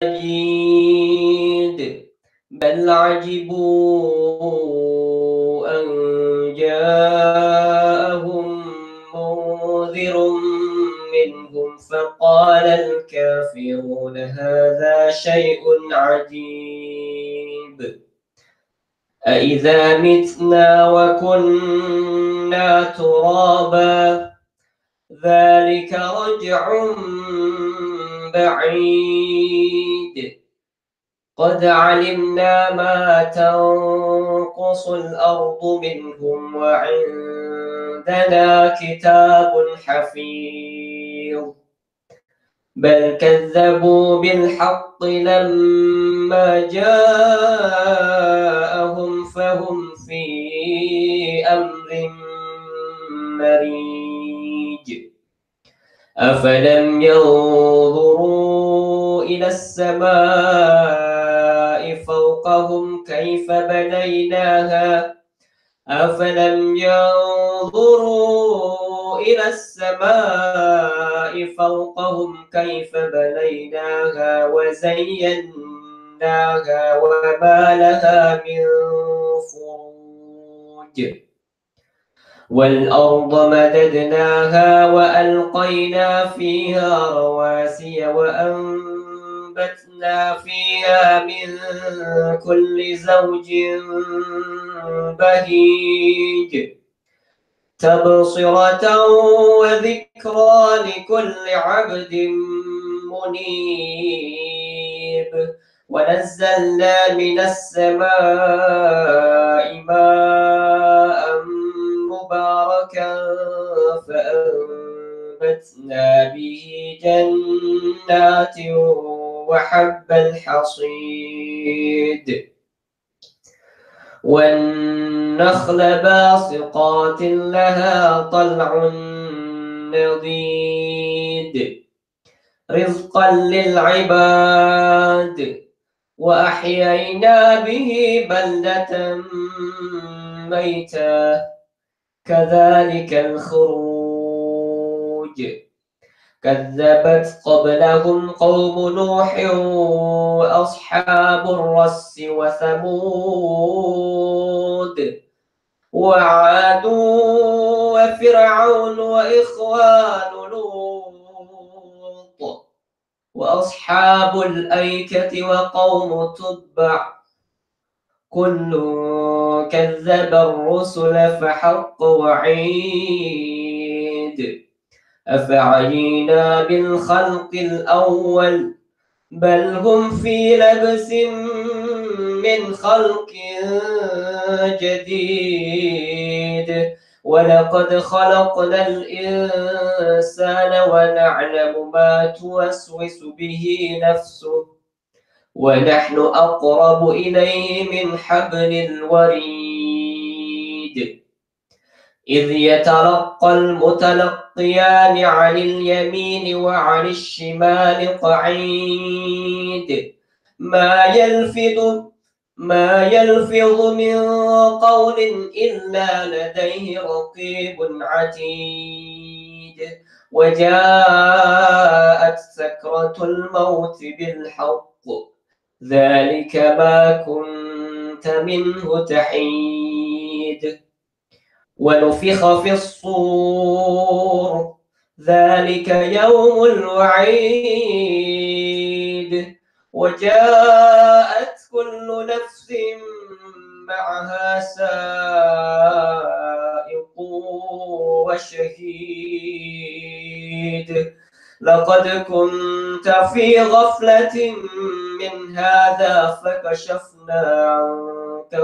مجيد بل عجبوا أن جاءهم منذر منهم فقال الكافرون هذا شيء عجيب أإذا متنا وكنا ترابا ذلك رجع بعيد قد علمنا ما تنقص الأرض منهم وعندنا كتاب حفيظ بل كذبوا بالحق لما جاءهم فهم في أمر مريج أفلم ينظروا إلى السماء فوقهم كيف بنيناها أفلم ينظروا إلى السماء فوقهم كيف بنيناها وزيناها وما لها من فروج والأرض مددناها وألقينا فيها رواسي وأنبتنا فيها من كل زوج بهيج تبصرة وذكرى لكل عبد منيب ونزلنا من السماء ماء مباركا فأنبتنا به جنات وحب الحصيد والنخل باسقات لها طلع نضيد رزقا للعباد وأحيينا به بلدة ميتا كذلك الخروج كذبت قبلهم قوم نوح وأصحاب الرس وثمود وعاد وفرعون وإخوان لوط وأصحاب الأيكة وقوم تبع كل كذب الرسل فحق وعيد أفعينا بالخلق الأول بل هم في لبس من خلق جديد ولقد خلقنا الإنسان ونعلم ما توسوس به نفسه ونحن أقرب إليه من حبل الوريد إذ يتلقى المتلقيان عن اليمين وعن الشمال قعيد ما يلفظ من قول إلا لديه رقيب عتيد وجاءت سكرة الموت بالحق ذلك ما كنت منه تحيد ونفخ في الصور ذلك يوم الوعيد وجاءت كل نفس معها سائق وشهيد لقد كنت في غفلة من هذا فكشفنا عنك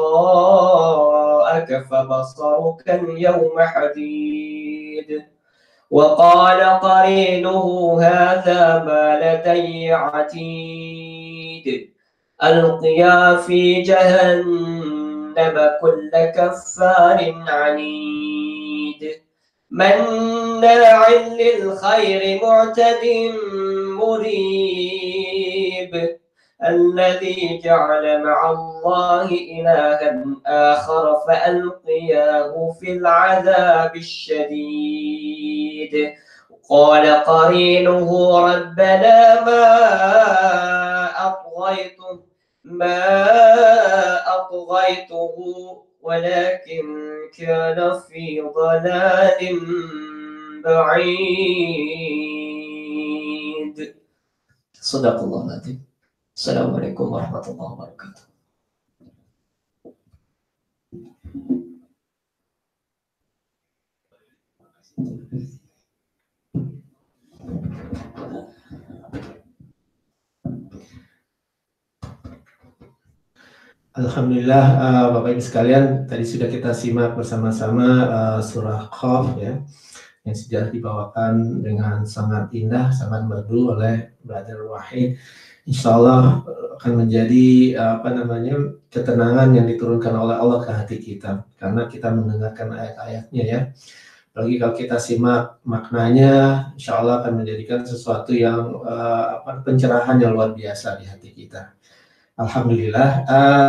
غطاءك فبصرك اليوم حديد وقال قرينه هذا ما لدي عتيد ألقيا في جهنم كل كفار عنيد مناع للخير معتد مريب الذي جعل مع الله إلها آخر فألقياه في العذاب الشديد قال قرينه ربنا ما أطغيته ولكن كان في ضلال بعيد. صدق الله العظيم. السلام عليكم ورحمة الله وبركاته. Alhamdulillah, Bapak Ibu sekalian, tadi sudah kita simak bersama-sama surah Qaf ya, yang sudah dibawakan dengan sangat indah, sangat merdu oleh Brother Wahid. Insya Allah akan menjadi ketenangan yang diturunkan oleh Allah ke hati kita, karena kita mendengarkan ayat-ayatnya ya. Apalagi kalau kita simak maknanya, insya Allah akan menjadikan sesuatu yang pencerahan yang luar biasa di hati kita. Alhamdulillah,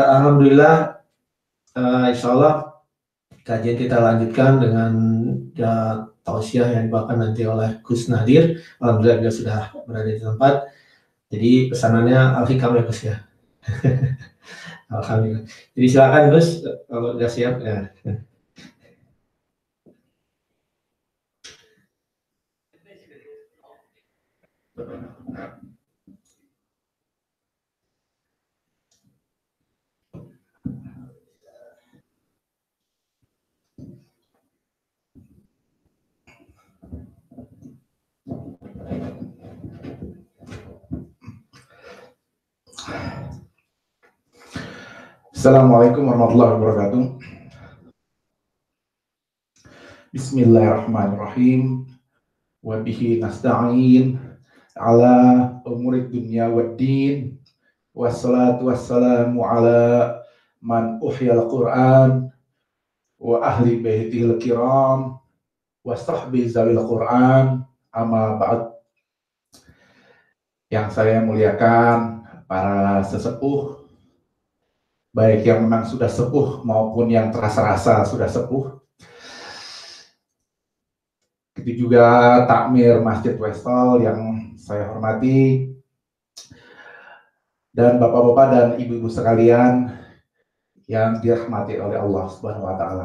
insya Allah kajian kita lanjutkan dengan tausiah yang dibawakan nanti oleh Gus Nadir. Alhamdulillah dia sudah berada di tempat. Jadi pesanannya Al-Hikam ya Gus ya. Alhamdulillah. Jadi silakan Gus kalau sudah siap ya. Assalamualaikum warahmatullahi wabarakatuh. Bismillahirrahmanirrahim. Wa bihi nasta'in ala umurid dunya waddin. Wassalatu wassalamu ala man uhyal Qur'an wa ahli baitihil kiram wa sahbi zawil Qur'an, amma ba'd. Yang saya muliakan para sesepuh, baik yang memang sudah sepuh maupun yang terasa-rasa sudah sepuh. Itu juga takmir Masjid Westall yang saya hormati, dan bapak-bapak dan ibu-ibu sekalian yang dirahmati oleh Allah Subhanahu wa taala.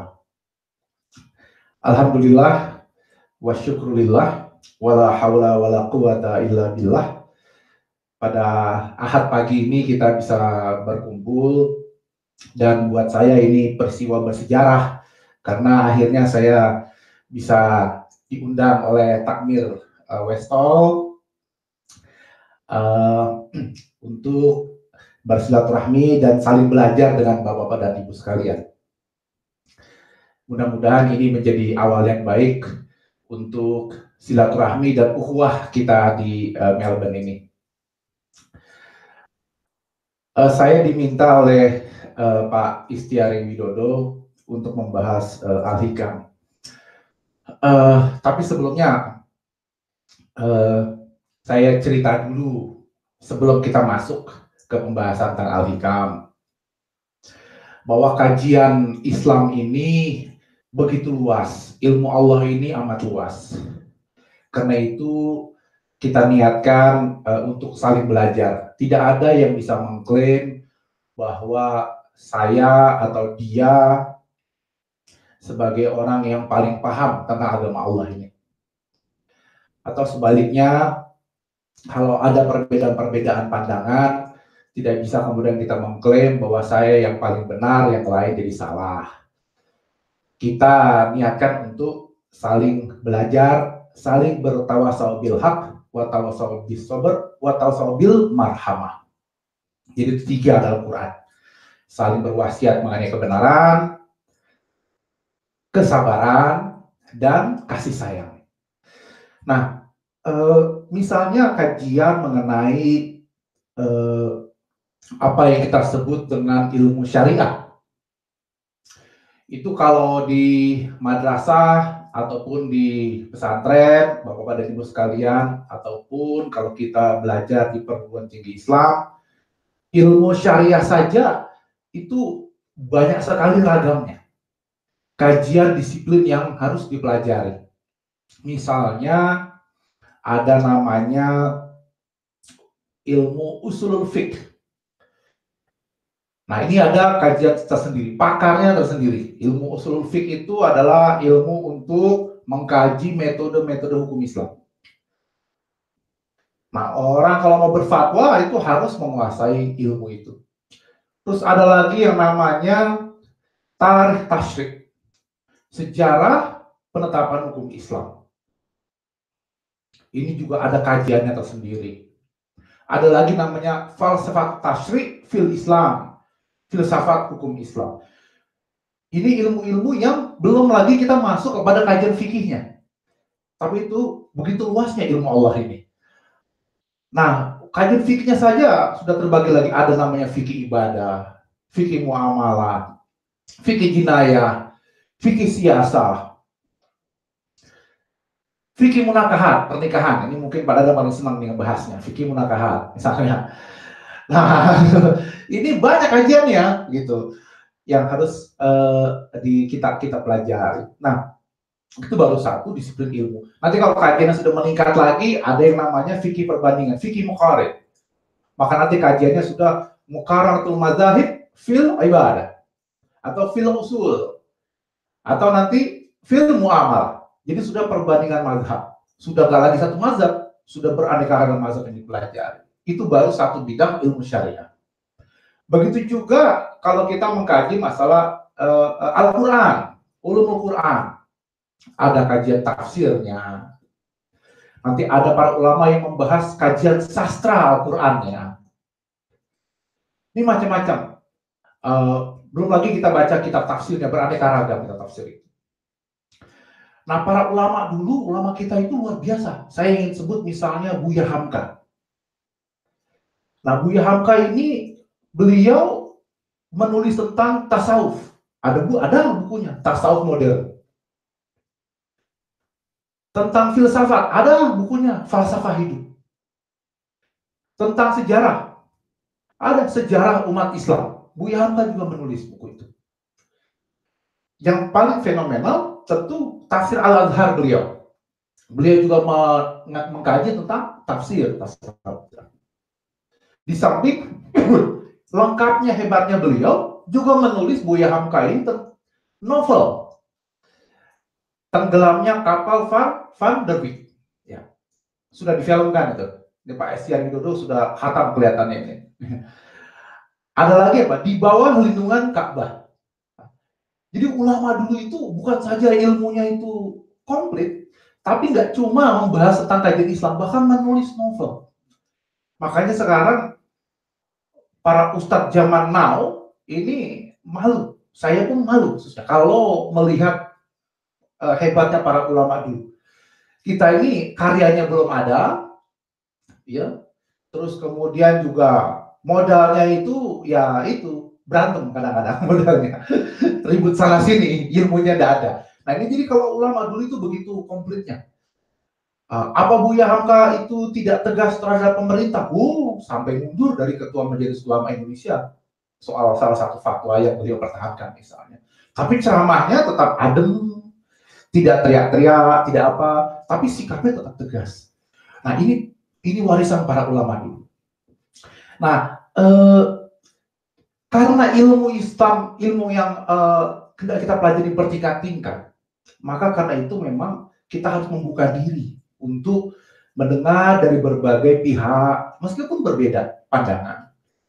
Alhamdulillah wa syukrulillah wala haula wala quwata illa billah. Pada Ahad pagi ini kita bisa berkumpul, dan buat saya ini peristiwa bersejarah karena akhirnya saya bisa diundang oleh takmir Westall untuk bersilaturahmi dan saling belajar dengan bapak-bapak dan ibu sekalian. Mudah-mudahan ini menjadi awal yang baik untuk silaturahmi dan ukhuwah kita di Melbourne ini. Saya diminta oleh Pak Istiari Widodo untuk membahas Al-Hikam. Tapi sebelumnya saya cerita dulu sebelum kita masuk ke pembahasan tentang Al-Hikam, bahwa kajian Islam ini begitu luas, ilmu Allah ini amat luas. Karena itu kita niatkan untuk saling belajar. Tidak ada yang bisa mengklaim bahwa saya atau dia sebagai orang yang paling paham tentang agama Allah ini. Atau sebaliknya, kalau ada perbedaan-perbedaan pandangan, tidak bisa kemudian kita mengklaim bahwa saya yang paling benar, yang lain jadi salah. Kita niatkan untuk saling belajar, saling bertawasau bil haq, wa tawasau bis sabr, wa tawasau bil marhamah. Jadi tiga dalam Quran. Saling berwasiat mengenai kebenaran, kesabaran, dan kasih sayang. Nah, misalnya kajian mengenai apa yang kita sebut dengan ilmu syariah. Itu kalau di madrasah ataupun di pesantren, Bapak dan Ibu sekalian, ataupun kalau kita belajar di perguruan tinggi Islam, ilmu syariah saja itu banyak sekali ragamnya. Kajian disiplin yang harus dipelajari. Misalnya ada namanya ilmu usulul fiqh. Nah, ini ada kajian tersendiri, pakarnya tersendiri. Ilmu usulul fiqh itu adalah ilmu untuk mengkaji metode-metode hukum Islam. Nah, orang kalau mau berfatwa itu harus menguasai ilmu itu. Terus ada lagi yang namanya tarikh tasyrik, sejarah penetapan hukum Islam. Ini juga ada kajiannya tersendiri. Ada lagi namanya falsafat tasyrik fil Islam, filsafat hukum Islam. Ini ilmu-ilmu yang belum lagi kita masuk kepada kajian fikihnya. Tapi itu begitu luasnya ilmu Allah ini. Nah, kajian fikihnya saja sudah terbagi lagi. Ada namanya fikih ibadah, fikih muamalah, fikih jinayah, fikih siasah, fikih munakahat, pernikahan. Ini mungkin Pak Dada paling senang nih ngebahasnya, fikih munakahat misalnya. Nah, ini banyak kajiannya gitu yang harus kita pelajari. Nah, itu baru satu disiplin ilmu. Nanti kalau kajiannya sudah meningkat lagi, ada yang namanya fikih perbandingan, fikih muqarrid. Maka nanti kajiannya sudah muqarraratul madzahib fil ibadah atau fil usul atau nanti fil muamalah. Jadi sudah perbandingan mazhab. Sudah gak lagi satu mazhab, sudah beraneka ragam mazhab yang dipelajari. Itu baru satu bidang ilmu syariah. Begitu juga kalau kita mengkaji masalah Al-Quran, ulumul Quran. Ada kajian tafsirnya. Nanti ada para ulama yang membahas kajian sastra Al-Qurannya. Ini macam-macam. Belum lagi kita baca kitab tafsirnya, beraneka ragam kitab tafsir itu. Nah, para ulama dulu, ulama kita itu luar biasa. Saya ingin sebut misalnya Buya Hamka. Nah, Buya Hamka ini beliau menulis tentang tasawuf. Ada bukunya, tasawuf modern. Tentang filsafat, ada bukunya, falsafah hidup. Tentang sejarah, ada sejarah umat Islam. Buya Hamka juga menulis buku itu. Yang paling fenomenal tentu tafsir Al-Azhar beliau. Beliau juga mengkaji tentang tafsir. Di samping lengkapnya, hebatnya beliau juga menulis Buya Hamka ini novel. Tenggelamnya kapal Van der Wijk. Ya. Sudah difilmkan itu. Ini Pak Estian Widodo sudah khatam kelihatannya ini. Ada lagi apa? Di bawah lindungan Ka'bah. Jadi ulama dulu itu bukan saja ilmunya itu komplit, tapi nggak cuma membahas tentang kajian Islam, bahkan menulis novel. Makanya sekarang para ustadz zaman now ini malu. Saya pun malu kalau melihat hebatnya para ulama dulu. Kita ini karyanya belum ada, ya. Terus kemudian juga modalnya itu, ya itu berantem kadang-kadang modalnya, ribut sana sini, ilmunya tidak ada. Nah ini jadi kalau ulama dulu itu begitu komplitnya. Apa Buya Hamka itu tidak tegas terhadap pemerintah? Sampai mundur dari Ketua Majelis Ulama Indonesia soal salah satu fatwa yang beliau pertahankan misalnya. Tapi ceramahnya tetap adem, tidak teriak-teriak, tidak apa, tapi sikapnya tetap tegas. Nah ini warisan para ulama dulu. Nah karena ilmu Islam, ilmu yang kita pelajari bertingkat tingkat, maka karena itu memang kita harus membuka diri untuk mendengar dari berbagai pihak, meskipun berbeda pandangan.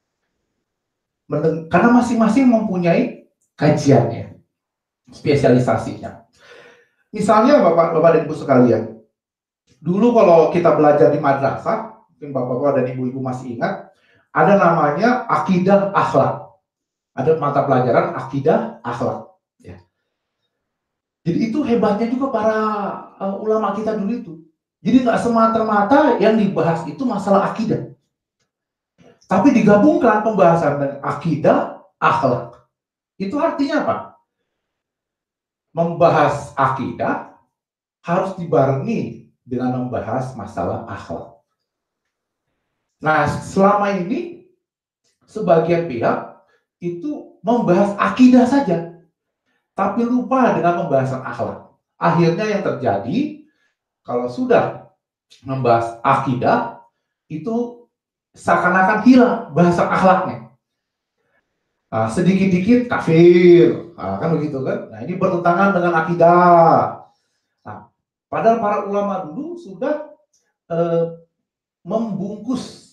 Karena masing-masing mempunyai kajiannya, spesialisasinya. Misalnya Bapak dan Ibu sekalian, dulu kalau kita belajar di madrasah, mungkin Bapak-Bapak dan Ibu-Ibu masih ingat, ada namanya akidah akhlak. Ada mata pelajaran akidah akhlak. Ya. Jadi itu hebatnya juga para ulama kita dulu itu. Jadi nggak semata-mata yang dibahas itu masalah akidah. Tapi digabungkan pembahasan dengan akidah akhlak. Itu artinya apa? Membahas akidah harus dibarengi dengan membahas masalah akhlak. Nah, selama ini sebagian pihak itu membahas akidah saja, tapi lupa dengan pembahasan akhlak. Akhirnya yang terjadi, kalau sudah membahas akidah, itu seakan-akan hilang bahasa akhlaknya. Sedikit-dikit kafir, kan begitu kan? Nah, ini bertentangan dengan akidah. Nah, padahal para ulama dulu sudah membungkus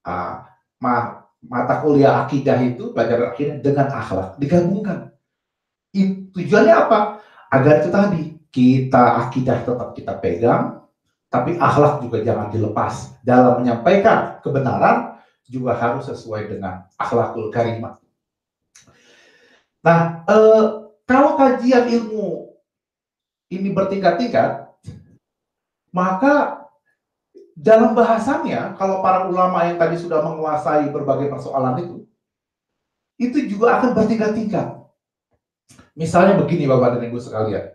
mata kuliah akidah itu, pelajaran akidah dengan akhlak, digabungkan. Tujuannya apa? Agar itu tadi, kita akidah tetap kita pegang, tapi akhlak juga jangan dilepas. Dalam menyampaikan kebenaran juga harus sesuai dengan akhlakul karimah. Nah, kalau kajian ilmu ini bertingkat-tingkat, maka dalam bahasannya, kalau para ulama yang tadi sudah menguasai berbagai persoalan itu juga akan bertingkat-tingkat. Misalnya begini Bapak dan Ibu sekalian.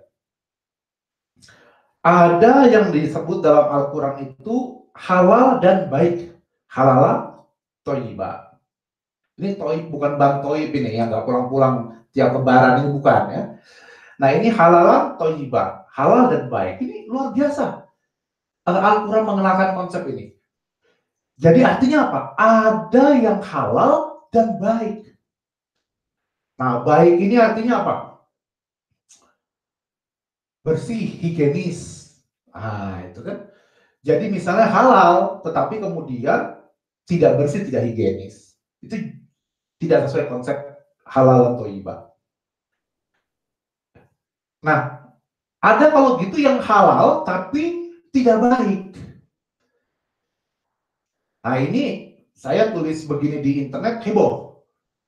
Ada yang disebut dalam Al-Quran itu halal dan baik. Halal, thayyibah. Ini toib, bukan Bang Toib ini yang nggak pulang-pulang tiap lebaran, ini bukan ya. Nah, ini halalan thayyibah, halal dan baik. Ini luar biasa. Al-Quran mengenalkan konsep ini. Jadi artinya apa? Ada yang halal dan baik. Nah, baik ini artinya apa? Bersih, higienis. Itu kan. Jadi misalnya halal, tetapi kemudian tidak bersih, tidak higienis. Itu tidak sesuai konsep halal atau thayyibah. Nah, ada kalau gitu yang halal tapi tidak baik. Nah, ini saya tulis begini di internet, heboh.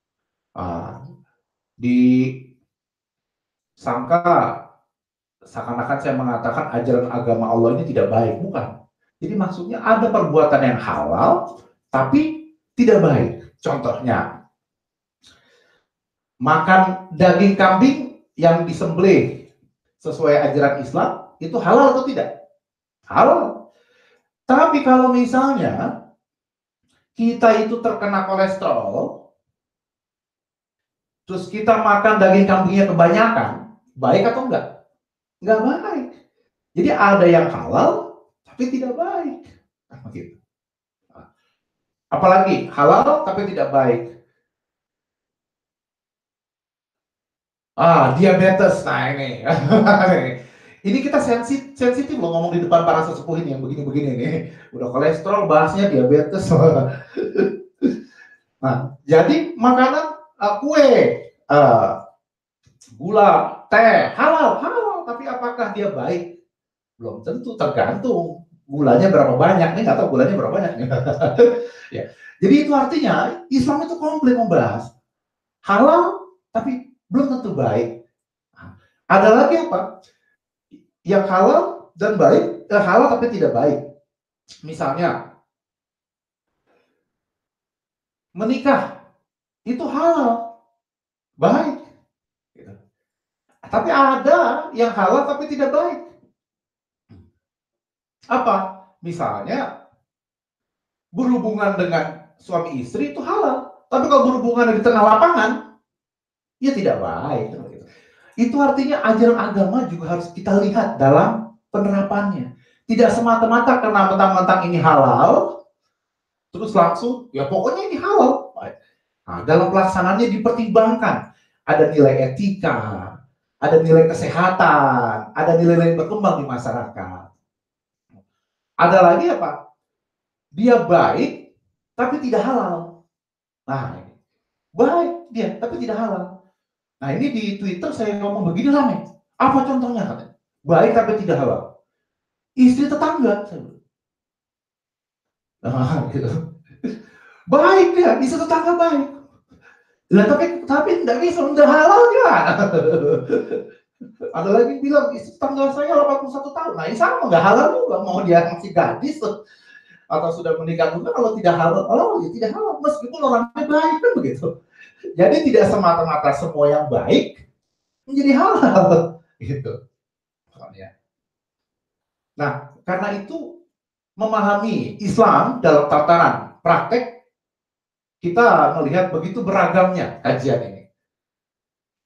Disangka seakan-akan saya mengatakan ajaran agama Allah ini tidak baik. Bukan. Jadi maksudnya ada perbuatan yang halal tapi tidak baik. Contohnya, makan daging kambing yang disembelih sesuai ajaran Islam, itu halal atau tidak? Halal. Tapi kalau misalnya kita itu terkena kolesterol, terus kita makan daging kambingnya kebanyakan, baik atau enggak? Enggak baik. Jadi ada yang halal, tapi tidak baik. Begitu. Apalagi halal, tapi tidak baik. Diabetes. Nah ini. Ini kita sensitif loh ngomong di depan para sesepuh ini yang begini-begini nih. Udah kolesterol, bahasnya diabetes. Nah, jadi makanan kue, gula, teh, halal. Tapi apakah dia baik? Belum tentu, tergantung gulanya berapa banyak. Nih nggak tahu gulanya berapa banyak. Ya. Jadi itu artinya Islam itu komplit membahas halal, tapi belum tentu baik. Ada lagi apa? Yang halal dan baik, halal tapi tidak baik. Misalnya, menikah itu halal, baik. Gitu. Tapi ada yang halal tapi tidak baik. Apa? Misalnya, berhubungan dengan suami istri itu halal. Tapi kalau berhubungan di tengah lapangan, ya tidak baik. Itu artinya ajaran agama juga harus kita lihat dalam penerapannya. Tidak semata-mata karena mentang-mentang ini halal, terus langsung, ya pokoknya ini halal. Nah, dalam pelaksanaannya dipertimbangkan. Ada nilai etika, ada nilai kesehatan, ada nilai-nilai berkembang di masyarakat. Ada lagi apa? Dia baik, tapi tidak halal. Nah, ini. Baik dia, tapi tidak halal. Nah, ini di Twitter saya ngomong begini rame. Apa contohnya katanya? Baik tapi tidak halal. Istri tetangga. Nah, gitu. Baik dia, istri tetangga baik. Nah, tapi tidak bisa, udah halal gimana? Ada lagi bilang istri tetangga saya 81 tahun. Nah, ini sama nggak halal juga. Mau dia masih gadis atau sudah menikah juga, kalau tidak halal, ya tidak halal. Meskipun orangnya baik kan begitu. Jadi tidak semata-mata semua yang baik menjadi halal, gitu. Nah, karena itu memahami Islam dalam tataran praktek, kita melihat begitu beragamnya kajian ini.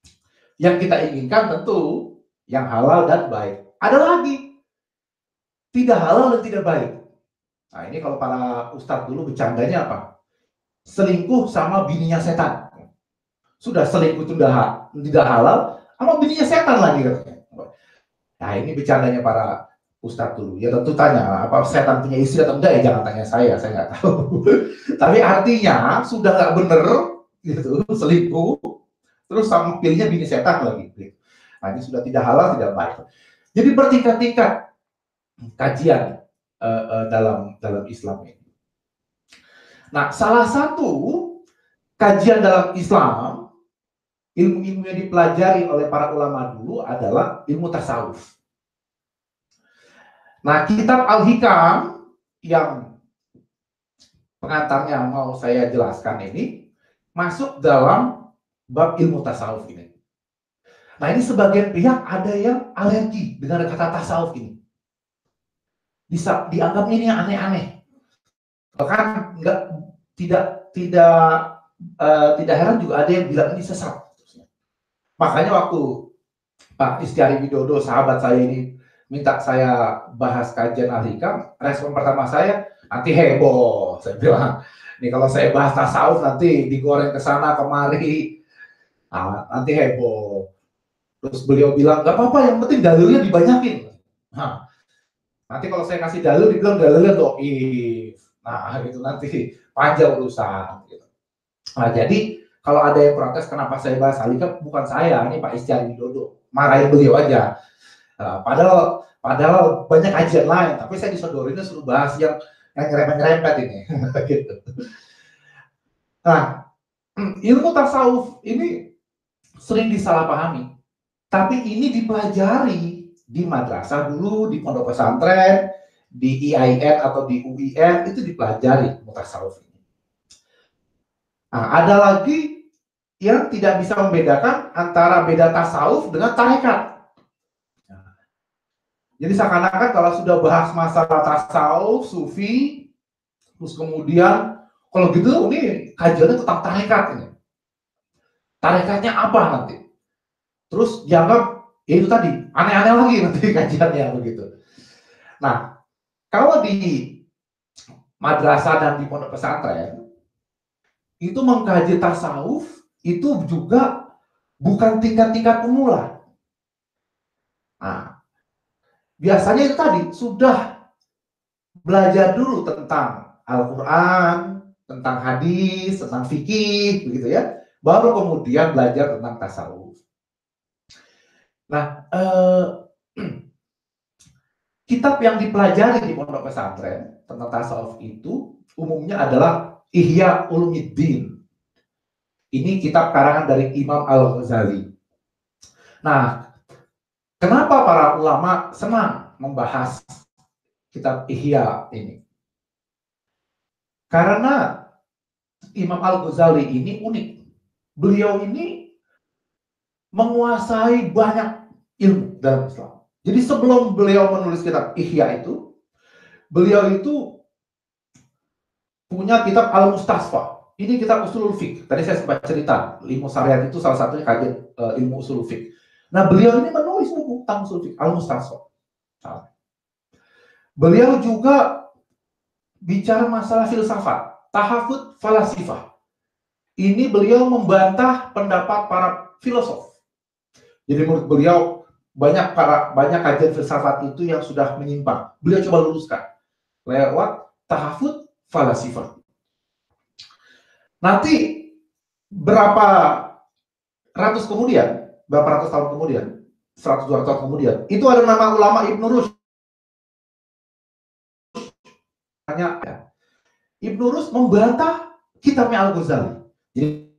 Yang kita inginkan tentu yang halal dan baik. Ada lagi tidak halal dan tidak baik. Nah ini kalau para ustadz dulu bercandanya apa? Selingkuh sama bininya setan. Sudah selingkuh itu tidak halal, sama bininya setan lagi katanya. Nah ini bercandanya para ustadz dulu. Ya tentu tanya, apa setan punya istri atau enggak, ya jangan tanya saya nggak tahu. Tapi artinya sudah nggak bener gitu, selingkuh, terus sama pilihnya bini setan lagi. Nah ini sudah tidak halal, tidak baik. Jadi bertingkat-tingkat kajian dalam Islam ini. Nah salah satu kajian dalam Islam, ilmu-ilmu yang dipelajari oleh para ulama dulu adalah ilmu tasawuf. Nah, kitab Al-Hikam yang pengantarnya mau saya jelaskan ini masuk dalam bab ilmu tasawuf ini. Nah, ini sebagian pihak ada yang alergi dengan kata tasawuf ini. Bisa dianggap ini yang aneh-aneh. Bahkan tidak heran juga ada yang bilang ini sesat. Makanya waktu Pak Istiari Widodo, sahabat saya ini, minta saya bahas kajian Al-Hikam, respon pertama saya, nanti heboh. Saya bilang, nih kalau saya bahas tasawuf nanti digoreng ke sana kemari, nanti heboh. Terus beliau bilang, nggak apa-apa, yang penting dalilnya dibanyakin. Nanti kalau saya kasih dalil, dibilang dalilnya doif. Nah, gitu nanti panjang urusan. Gitu. Nah, jadi kalau ada yang protes kenapa saya bahas Al-Hikam, bukan saya, ini Pak Istiari Widodo. Marahin beliau aja. Padahal banyak kajian lain, tapi saya disodorinnya suruh bahas yang ngerempet-ngerempet ini. Gitu. Nah, ilmu tasawuf ini sering disalahpahami, tapi ini dipelajari di madrasah dulu, di pondok pesantren, di IAIN atau di UIN, itu dipelajari ilmu tasawuf ini. Nah, ada lagi yang tidak bisa membedakan antara beda tasawuf dengan tarekat. Jadi seakan-akan kalau sudah bahas masalah tasawuf, sufi, terus kemudian kalau gitu ini kajiannya tentang tarekat ini. Tarekatnya apa nanti? Terus dianggap ya itu tadi aneh-aneh lagi nanti kajiannya begitu. Nah, kalau di madrasah dan di pondok pesantren itu mengkaji tasawuf itu juga bukan tingkat-tingkat pemula. Nah, biasanya itu tadi sudah belajar dulu tentang Al-Quran, tentang hadis, tentang fikih, begitu ya. Baru kemudian belajar tentang tasawuf. Nah, kitab yang dipelajari di pondok pesantren tentang tasawuf itu umumnya adalah Ihya Ulumuddin. Ini kitab karangan dari Imam Al-Ghazali. Nah, kenapa para ulama senang membahas kitab Ihya ini? Karena Imam Al-Ghazali ini unik. Beliau ini menguasai banyak ilmu dalam Islam. Jadi sebelum beliau menulis kitab Ihya itu, beliau itu punya kitab Al-Mustasfa. Ini kitab usulul fiqh. Tadi saya sempat cerita, ilmu syariat itu salah satunya kajian ilmu usulul fiqh. Nah, beliau ini menulis buku tentang usul fiqh, Al-Mustasfa. Beliau juga bicara masalah filsafat, tahafut falasifah. Ini beliau membantah pendapat para filosof. Jadi menurut beliau banyak kajian filsafat itu yang sudah menyimpang. Beliau coba luruskan lewat tahafut falasifah. Nanti berapa ratus tahun kemudian, 100-200 tahun kemudian, itu ada nama ulama Ibnu Rushd. Ibnu Rushd membantah kitabnya Al-Ghazali. Jadi